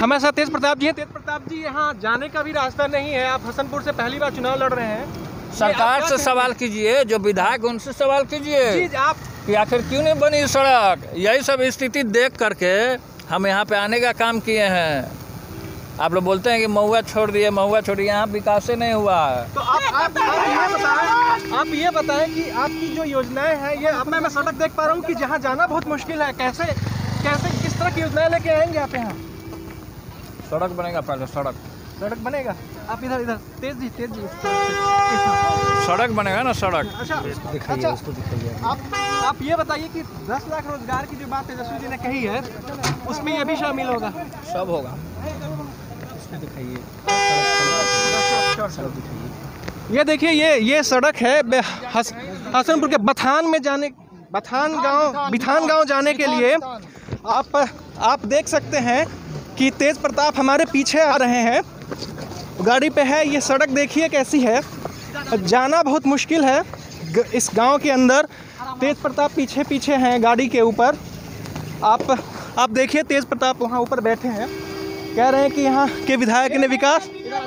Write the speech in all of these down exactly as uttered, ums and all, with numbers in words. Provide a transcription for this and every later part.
हमारे साथ तेज प्रताप जी हैं। तेज प्रताप जी, यहाँ जाने का भी रास्ता नहीं है, आप हसनपुर से पहली बार चुनाव लड़ रहे हैं। सरकार से सवाल कीजिए, जो विधायक उनसे सवाल कीजिए आप कि आखिर क्यों नहीं बनी सड़क। यही सब स्थिति देख करके हम यहाँ पे आने का काम किए हैं। आप लोग बोलते हैं कि महुआ छोड़ दिए, महुआ छोड़िए, यहाँ विकास से नहीं हुआ है। तो आप आप, आप ये बताएं आप ये बताएं कि आपकी जो योजनाएं हैं, ये अब मैं मैं सड़क देख पा रहा हूँ कि जहाँ जाना बहुत मुश्किल है। कैसे कैसे किस तरह की योजनाएं लेके आएंगे आप यहाँ? सड़क बनेगा, पहले सड़क सड़क बनेगा। आप इधर इधर तेज जी तेज जी सड़क बनेगा ना, सड़क। अच्छा अच्छा उसको दिखाइए। आप आप ये बताइए कि दस लाख रोजगार की जो बात तेजस्वी जी ने कही है, उसमें ये भी शामिल होगा? सब होगा। दिखाइए, ये देखिए, ये ये सड़क है हस, हसनपुर के बथान में जाने बथान गांव बिथान गांव जाने के लिए। आप आप देख सकते हैं कि तेज प्रताप हमारे पीछे आ रहे हैं, गाड़ी पे है। ये सड़क देखिए कैसी है, जाना बहुत मुश्किल है इस गांव के अंदर। तेज प्रताप पीछे पीछे हैं गाड़ी के ऊपर। आप आप देखिए, तेज प्रताप वहाँ ऊपर बैठे हैं, कह रहे हैं कि यहाँ के विधायक ने विकास।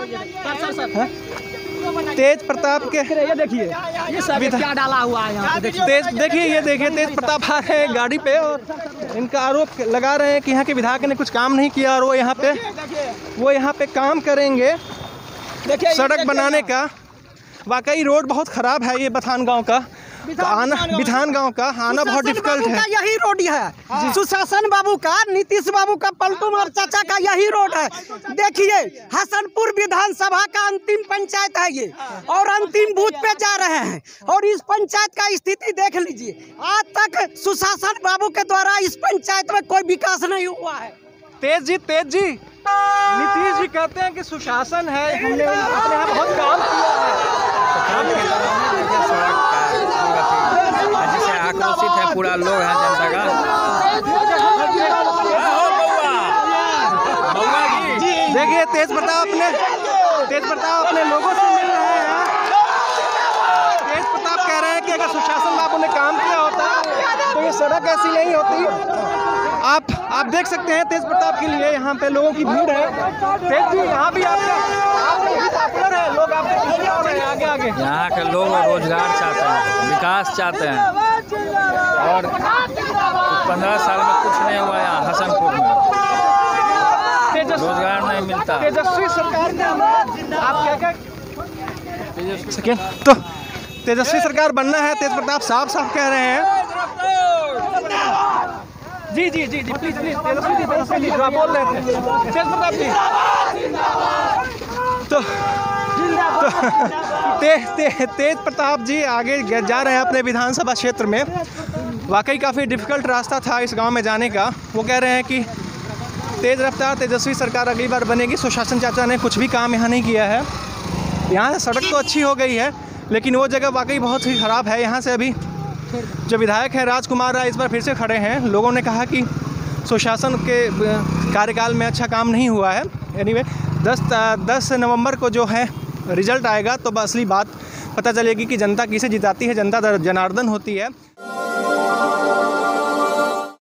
तेज प्रताप के ये देखिए, ये सब क्या डाला हुआ है यहाँ पे। तेज देखिए, ये देखिए, तेज प्रताप आ रहे हैं गाड़ी पे और इनका आरोप लगा रहे हैं कि यहाँ के विधायक ने कुछ काम नहीं किया और वो यहाँ पे वो यहाँ पे काम करेंगे सड़क बनाने का। वाकई रोड बहुत ख़राब है ये बथान गांव का, आना बिथान गांव का आना बहुत डिफिकल्ट है। यही रोड है सुशासन बाबू का, नीतीश बाबू का, पलटू मार चाचा का यही रोड है। देखिए, हसनपुर विधानसभा का अंतिम पंचायत है ये, और अंतिम बूथ पे जा रहे हैं। और इस पंचायत का स्थिति देख लीजिए, आज तक सुशासन बाबू के द्वारा इस पंचायत में कोई विकास नहीं हुआ है। तेज जी तेज जी नीतीश जी कहते हैं कि सुशासन है, हमने अपने यहाँ बहुत काम किया है। जिससे आक्रोशित है पूरा लोग है जनता का। देखिए, तेज प्रताप अपने तेज प्रताप अपने लोगों से मिल रहे हैं। तेज प्रताप कह रहे हैं कि अगर सुशासन बाबू ने काम किया होता तो ये सड़क ऐसी नहीं होती। आप आप देख सकते हैं तेज प्रताप के लिए यहाँ पे लोगों की भीड़ है। तेज जी, यहाँ भी पॉपुलर है, लोग आपके पीछे आ रहे हैं, आगे आगे। यहाँ के लोग रोजगार चाहते हैं, विकास चाहते हैं, और पंद्रह साल में कुछ नहीं हुआ यहाँ हसनपुर में, रोजगार नहीं मिलता। तेजस्वी सरकार ने आप क्या क्या तो तेजस्वी सरकार बनना है, तेज प्रताप साफ साफ कह रहे हैं। जी जी जी जी प्लीज प्लीज तेजस्वी जी तेजस्वी जी आप बोल रहे थे तेज प्रताप जी। तो, तो ते, ते, तेज प्रताप जी आगे जा रहे हैं अपने विधानसभा क्षेत्र में। वाकई काफ़ी डिफ़िकल्ट रास्ता था इस गांव में जाने का। वो कह रहे हैं कि तेज़ रफ्तार तेजस्वी सरकार अगली बार बनेगी। सुशासन चाचा ने कुछ भी काम यहाँ नहीं किया है। यहाँ से सड़क तो अच्छी हो गई है, लेकिन वो जगह वाकई बहुत ही ख़राब है। यहाँ से अभी जो विधायक हैं राजकुमार राय इस बार फिर से खड़े हैं। लोगों ने कहा कि सुशासन के कार्यकाल में अच्छा काम नहीं हुआ है। एनीवे दस दस नवंबर को जो है रिजल्ट आएगा तो असली बात पता चलेगी कि जनता किसे जिताती है। जनता जनार्दन होती है।